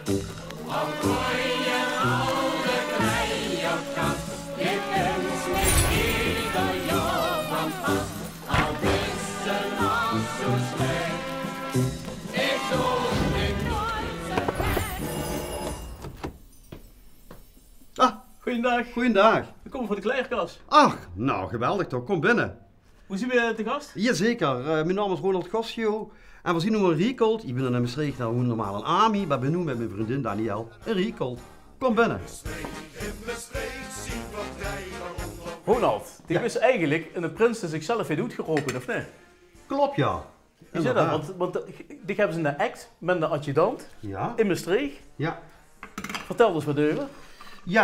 Goeiedag. Goeiedag. We komen voor de kleerkast. Ach, nou geweldig toch. Kom binnen. Hoe zien we te gast? Jazeker. Mijn naam is Ronald Goschio. En we zien nu een Riekold. Ik ben in Maastricht nou normaal een Ami, maar ben nu met mijn vriendin Daniel een Riekold. Kom binnen. Ronald, die is eigenlijk een prins die zichzelf heeft uitgeroken, of niet? Klopt, ja. Hoe zit dat? Want die hebben ze in de act met de adjudant in Maastricht. Ja. Vertel eens wat over. Ja,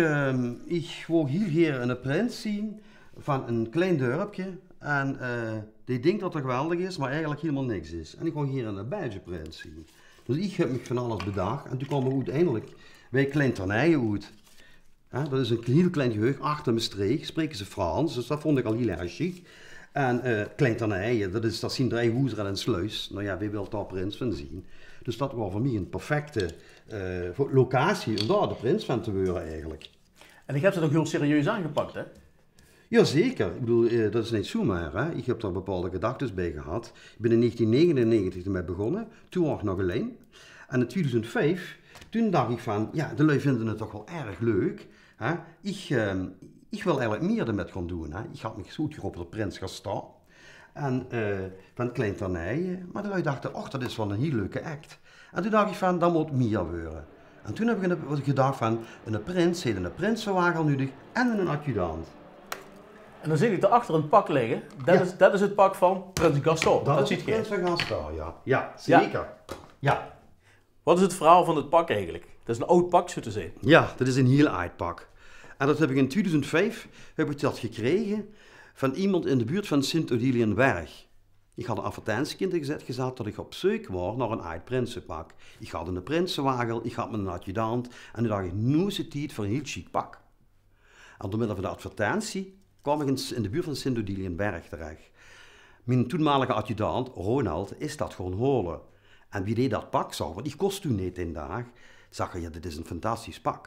ik wou hier een prins zien van een klein dorpje. En die denkt dat het geweldig is, maar eigenlijk helemaal niks is. En ik wou hier een Belgische prins zien. Dus ik heb me van alles bedacht. En toen kwam we uiteindelijk bij Klein Terneijen uit. Dat is een heel klein gehucht achter Maastricht. Spreken ze Frans, dus dat vond ik al heel erg chic. En Klein Terneijen, dat zien drie hoezer en een sluis. Nou ja, wie wil daar prins van zien? Dus dat was voor mij een perfecte locatie om daar de prins van te worden eigenlijk. En ik heb ze toch heel serieus aangepakt, hè? Jazeker, ik bedoel, dat is niet zomaar. Hè? Ik heb daar bepaalde gedachten bij gehad. Ik ben in 1999 ermee begonnen, toen was ik nog alleen. En in 2005, toen dacht ik van, ja, de lui vinden het toch wel erg leuk. Hè? Ik wil eigenlijk meer ermee gaan doen. Hè? Ik had me zo goed op de prins gaan staan. En van Klein Terneijen. Maar de lui dachten, och, dat is wel een heel leuke act. En toen dacht ik van, dat moet meer worden. En toen heb ik gedacht van, een prins heeft een prinsenwagen nodig en een adjudant. En dan zie ik erachter een pak liggen. Dat is het pak van Prins Gaston. Dat ziet je. Prins van Gaston, ja. Ja, zeker. Ja. Wat is het verhaal van het pak eigenlijk? Dat is een oud pak, zo te zien. Ja, dat is een heel oud pak. En dat heb ik in 2005 gekregen van iemand in de buurt van Sint-Odiliënberg. Ik had een advertentie gezet dat ik op zoek was naar een oud prinsenpak. Ik had een prinsenwagen, ik had een adjudant en toen dacht ik, nu is het tijd voor een heel chic pak. En door middel van de advertentie kwam ik in de buurt van Sint-Odiliënberg terecht. Mijn toenmalige adjudant, Ronald, is dat gewoon holen. En wie deed dat pak zag, want die kost toen niet in dag, zag hij, ja, dit is een fantastisch pak.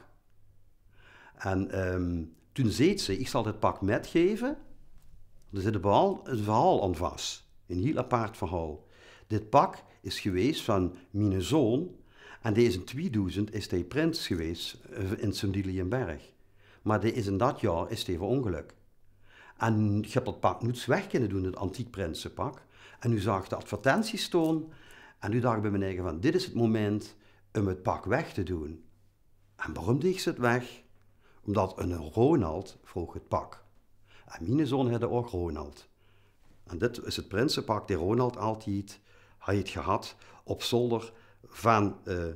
En toen zei ze, ik zal dit pak metgeven. Er zit een verhaal aan vast. Een heel apart verhaal. Dit pak is geweest van mijn zoon. En deze in 2000 is hij prins geweest in Sint-Odiliënberg. Maar in dat jaar is hij verongelukt. En ik heb dat pak nooit weg kunnen doen, het antiek prinsenpak. En nu zag ik de advertenties staan. En nu dacht ik bij mijn eigen van, dit is het moment om het pak weg te doen. En waarom deed ze het weg? Omdat een Ronald vroeg het pak. En mijn zoon had ook Ronald. En dit is het prinsenpak die Ronald altijd heeft gehad op zolder van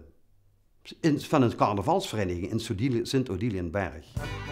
een carnavalsvereniging in Sint-Odiliënberg.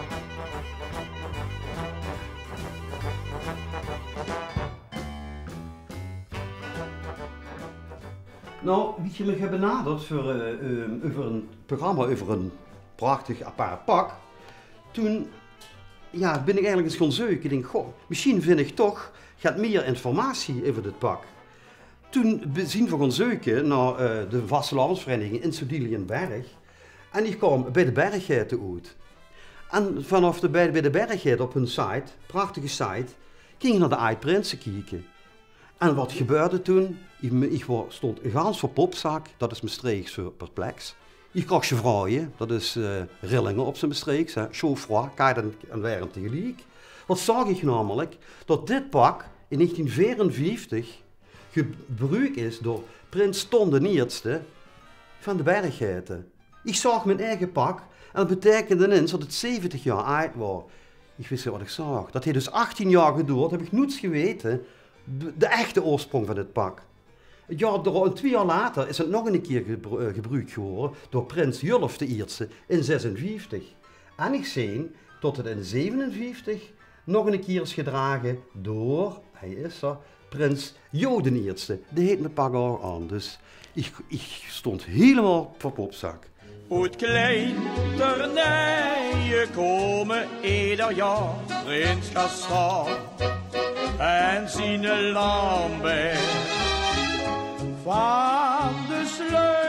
Nou, wie je me hebt benaderd voor, over een programma over een prachtig apart pak, toen ben ik eigenlijk eens gaan zoeken. Ik denk, goh, misschien vind ik toch gaat meer informatie over dit pak. Toen zijn we gaan zoeken naar de vastelandsvereniging in Sint-Odiliënberg. En ik kwam bij de Berggeiten uit. En vanaf bij de Berggeiten op hun site, prachtige site, ging ik naar de oud prinsen kijken. En wat gebeurde toen? Ik stond gans voor popzak, dat is Maastricht zo perplex. Ik kreeg chevraaien, dat is rillingen op zijn Maastricht, chaud-froid, koud en warm tegelijk. Wat zag ik namelijk? Dat dit pak in 1954 gebruikt is door prins Ton de Eerste van de Berggeiten. Ik zag mijn eigen pak en dat betekende ineens dat het 70 jaar oud was. Ik wist niet wat ik zag. Dat heeft dus 18 jaar geduurd, heb ik nooit geweten, de echte oorsprong van dit pak. Een 2 jaar later is het nog een keer gebruikt geworden door prins Julf de Eerste in 56. En ik zie dat het in 57 nog een keer is gedragen door, hij is er, prins Jo de Eerste. Die heet mijn pak ook aan, dus ik stond helemaal voor popzak. Uit Klein Terneijen komen ieder jaar prins Gaston en zijn Lambert. Van de sluis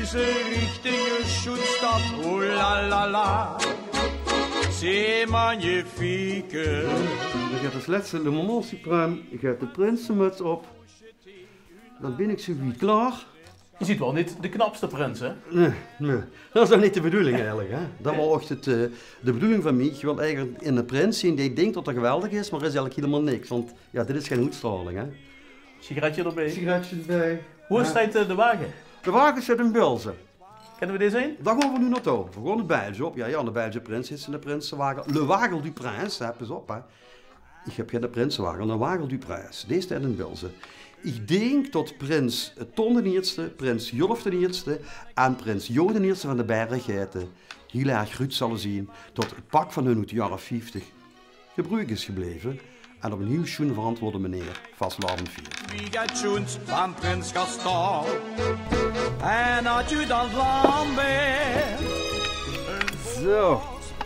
deze richtige Schoenstad, oh la la la. C'est magnifique. Dan gaat het laatste le moment suprême, je gaat de prinsenmuts op. Dan ben ik zo goed klaar. Je ziet wel niet de knapste prins, hè? Nee, dat is toch niet de bedoeling eigenlijk, hè? Dat was echt de bedoeling van mij. Ik wil eigenlijk in een prins zien die denkt dat dat geweldig is, maar is eigenlijk helemaal niks. Want ja, dit is geen uitstraling, hè? Sigaretje erbij. Sigaretje erbij. Hoe is het de wagen? De wagen zit in Bilzen. Kennen we deze een? Daar gaan we nu naartoe. We gaan de België op. Ja, de Belgische prins is in de prinsenwagen. Le Wagel du Prince, heb eens op, hè. Ik heb geen de prinsenwagen, de Wagel du Prince. Deze staat in Bilzen. Ik denk dat prins Ton de Eerste, prins Julf de Eerste en prins Jo de Eerste van de Berggeiten heel erg goed zullen zien dat het pak van hun uit de jaren 50 gebruik is gebleven en op een heel schoon verantwoorde meneer vastlavend viert. Wie gaat Schoens van prins Gaston en adjudant Lambert. Zo.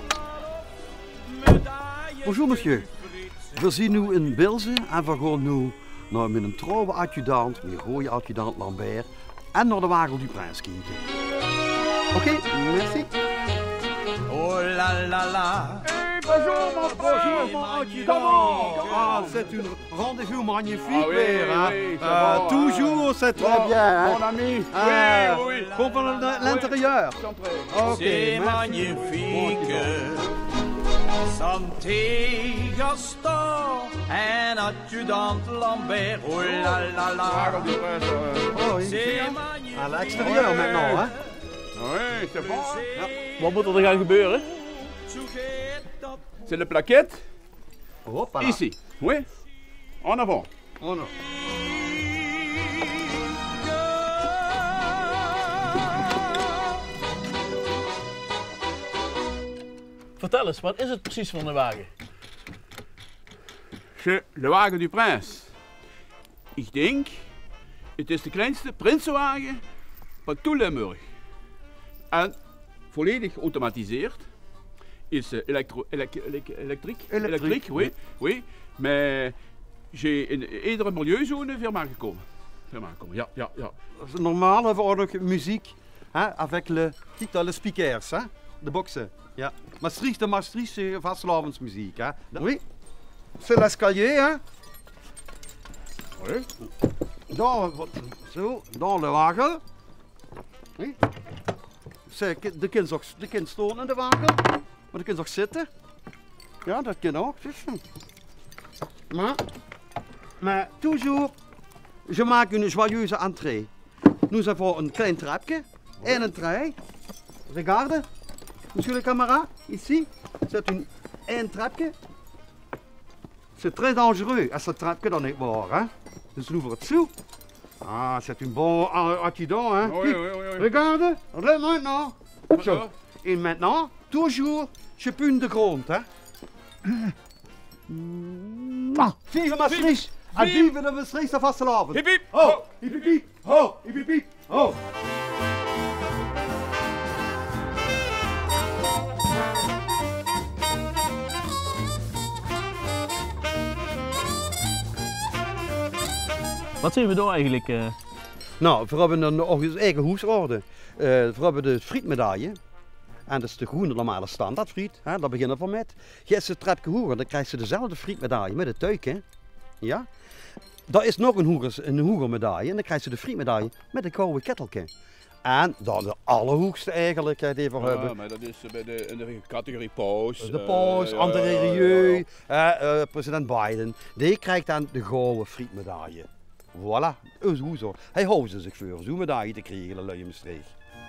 Bonjour monsieur. We zien nu in Bilzen en we gaan nu naar mijn trouwe adjudant, mijn goeie adjudant Lambert en naar de Wagel du Prince kijken. Oké, merci. Oh la la la. Bonjour mon adjudant. Ah, c'est une rendez-vous magnifique weer, hein. Toujours, c'est très bien, hein. Mon ami. Oui. Kom van l'intérieur. C'est magnifique. Santé Gaston en adjudant Lambert, oh la la la. C'est magnifique. À l'extérieur maintenant, hein. Oui, c'est bon. Wat moet er gaan gebeuren? C'est le plaquette. Hoppa. Ici. Oui. En avant. Oh no. Vertel eens, wat is het precies van de wagen? C'est le wagen du Prince. Ik denk, het is de kleinste prinsenwagen van tout Limburg. En volledig geautomatiseerd. Is elektriek, oui. Maar j'ai in iedere milieuzone firma gekomen. Ja. Dat is normaal, hebben we ook nog muziek, hè, avec le speakers, hè, de boxen. Ja. Maastricht, vastelavondsmuziek, hè. Oui. C'est l'escalier, hè. Oui. Dans le wagen. Oui. De kind staan in de wagen, maar de kind ook zitten. Ja, dat kan ook. Maar toujours, je maakt een joyeuse entrée. Nous avons een klein trapje en een trei. Regarde, monsieur le camarade, ici, c'est un trapje. C'est très dangereux als dat trapje dan niet waar, hè. Dus nous ouvrons het zo. Ah, c'est un bon adjudant, hein. Oui. Regarde, maintenant. Zo. Et maintenant, toujours, je punt de grond, hè. Vive Maastricht! En vive de Maastrichtse vastelavond! Hip hip. Ho! Hip hip hip! Ho! Hip hip hip! Ho! Wat zien we daar eigenlijk? Nou, we hebben onze eigen hoesorde. We hebben de frietmedaille. En dat is de groene normale standaardfriet. Hè, daar beginnen we met. Je hebt ze trapje hoger, dan krijg je dezelfde frietmedaille met de tuik. Hè. Ja? Daar is nog een hoegermedaille en dan krijg je de frietmedaille met een koude kettelke. En dan de allerhoogste eigenlijk die we hebben. Ja, maar dat is bij de categorie paus. De paus, André Rieu, president Biden. Die krijgt dan de gouden frietmedaille. Voilà, zo. Hij houdt zich voor zo'n medaille te krijgen, de luie Maastricht.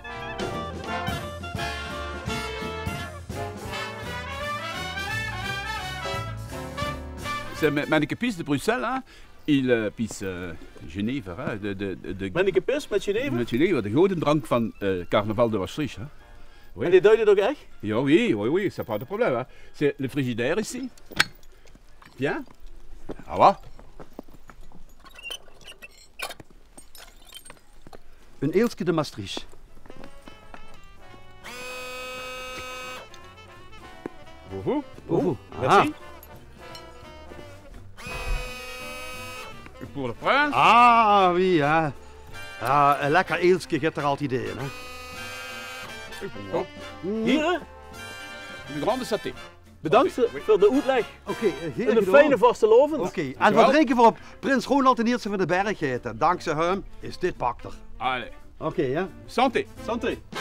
C'est Manneke Pis de Bruxelles, hein. Il Pis Genève, hein. Manneke Pis met Genève? Met Genève, de grote drank van Carnaval de Maastricht. Hein. Oui. En die duiden ook echt? Ja, oui, c'est pas de problème. Hein. C'est le frigidaire ici. Bien. Ah va. Een eeltje de Maastricht. Oeh. Merci. Pour le prince. Ah, oui, ja. Ja, een lekker eeltje gaat er altijd in, hè. Hier, De grande saté. bedankt voor de uitleg. Oké, heer En een fijne vaste lovend. Oké, en wat drinken we op Prins Ronald en Eerste van de Berg eten? Dankzij hem is dit pak er. Allez, Oké, ja. santé. Santé.